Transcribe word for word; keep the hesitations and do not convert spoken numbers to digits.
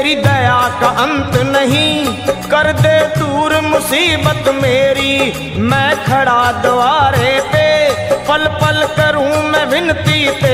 तेरी दया का अंत नहीं, कर दे दूर मुसीबत मेरी। मैं खड़ा द्वारे पे, पल पल करूं मैं विनती